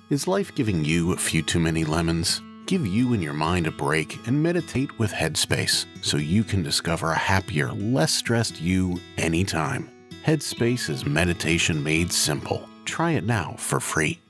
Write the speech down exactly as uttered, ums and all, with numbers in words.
Is life giving you a few too many lemons? Give you and your mind a break and meditate with Headspace so you can discover a happier, less stressed you anytime. Headspace is meditation made simple. Try it now for free.